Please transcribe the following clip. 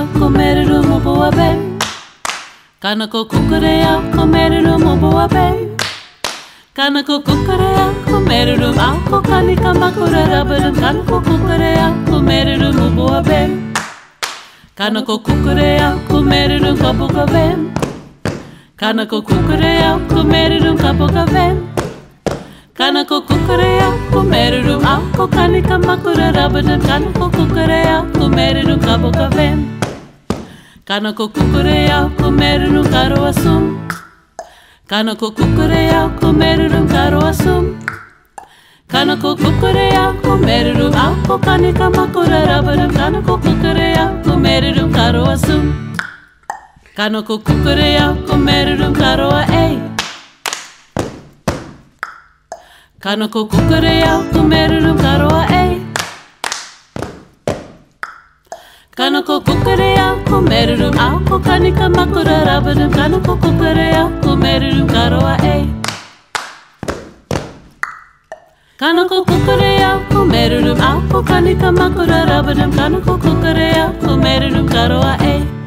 komeru mo boa be. Kanako kukurea komeru mo boa be. Kanako kukurea komeru ako kanika makura rabarum. Kanako kukurea komeru mo boa be. Kanako kukurea komeru kabuka be. Kanako kukurea komeru kabuka be. Kanako kukurea komeru ako kanika makura rabarum. Kanako kukurea komeru kabuka be. Kanako kukurea komeru karo asum. Kanako kukurea komeru karo asum. Kanako kukurea komeru ako kanika makura rabarum. Kanako kukurea komeru karo asum. Kanako kukurea komeru karo a ei. Kanako kukurea komeru karo a ei. Kanako kukurea komeru ako kanika makura rabarum. Kanako kukurea komeru karo a ei. Kanako kukurea komeru ako kanika makura rabarum. Kanako kukurea komeru karo a ei.